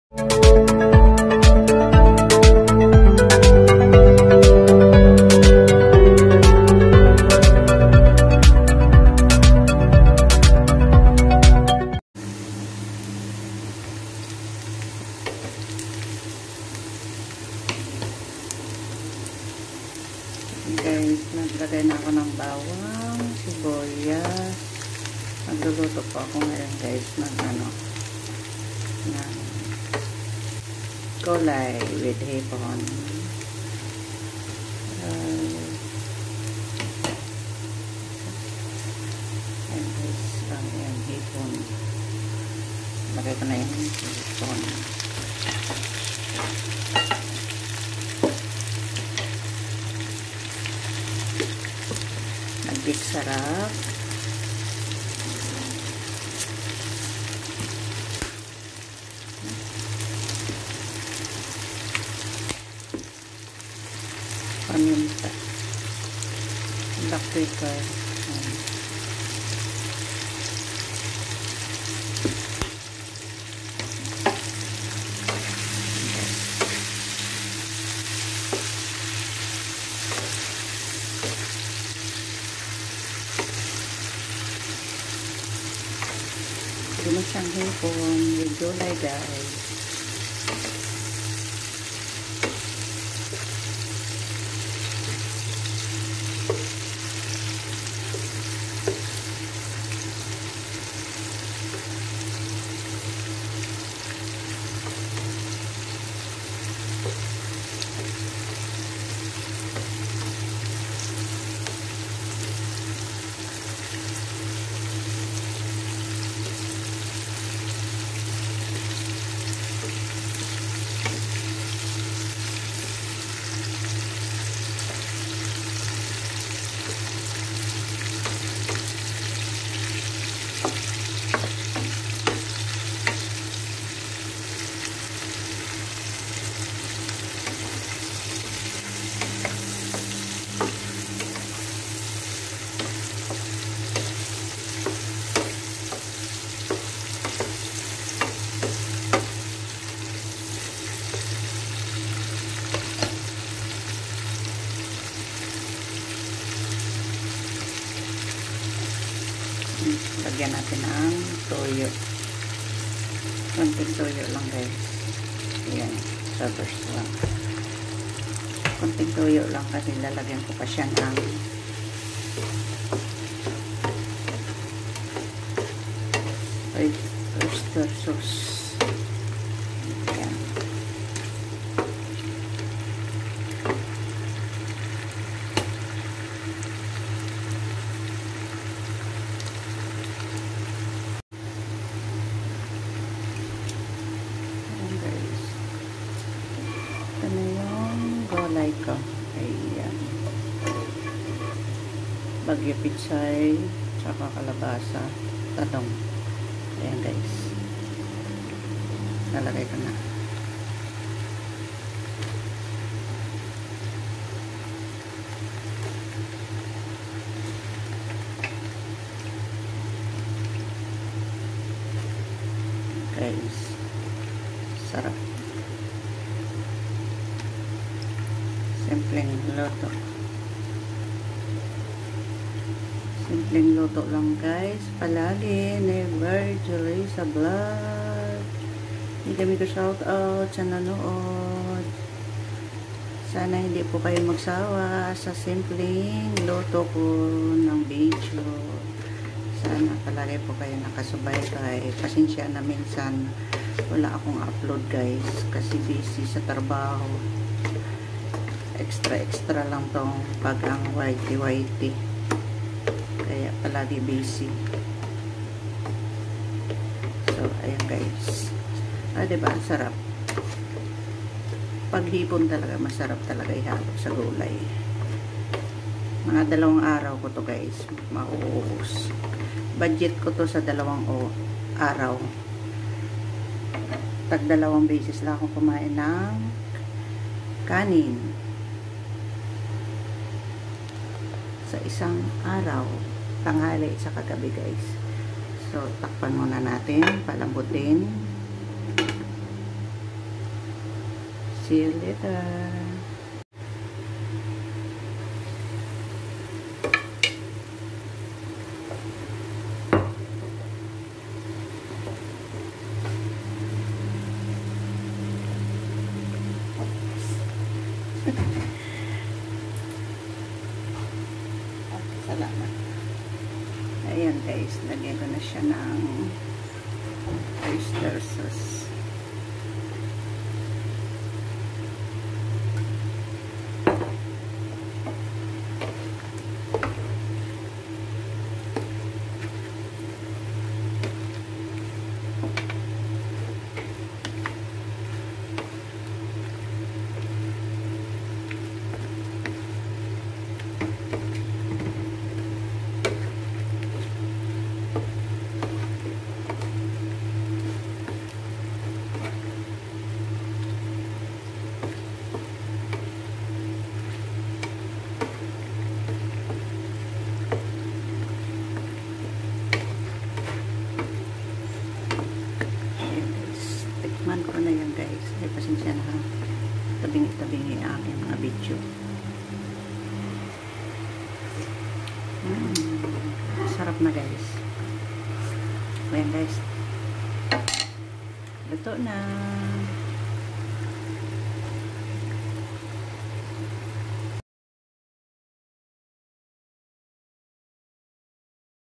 Guys, naglagay na ako ng bawang, sibuyas. Magluluto po ako ngayon guys ng ng gulay with hipon. And guys, yung hipon. Lagay ko na yung hipon. Nag-big sarap. Paminta. Black pepper. Hindi mo siyang hipon with gulay guys. Lagyan natin ang toyo. Konting toyo lang guys. Ayan, sabers lang. Konting toyo lang kasi lalagyan ko pa siya ng oyster sauce. Ayan. Gulay ko. Ayan. Bagyo pitsay, tsaka kalabasa, talong. Ayan guys. Nalagay ko na. Guys. Sarap. Simpleng luto. Simpleng luto lang guys. Palagi never delay sa vlog. Hindi kami ko shout out sa nanood. Sana hindi po kayo magsawa sa simpleng luto ko ng video. Sana palagi po kayo nakasubaybay. Pasensya na minsan wala akong upload guys kasi busy sa trabaho. Extra lang tong pagang YT. Kaya palagi busy. So, ayan guys. Diba? Ang sarap. Paghipon talaga, masarap talaga ihalo sa gulay. Mga 2 araw ko to guys. Mauubos. Budget ko to sa 2 araw. Tag 2 beses lang ako kumain ng kanin. Sa isang araw, tanghali sa kagabi guys. So, takpan muna natin, palambutin. See you later. Salamat. Ayan guys, lagyan ko na siya ng oyster sauce. Tikman ko na yan guys. Ay, pasensya na ha. Tabingi-tabingi ang aking mga video. Sarap na guys. Ayan guys. Luto na.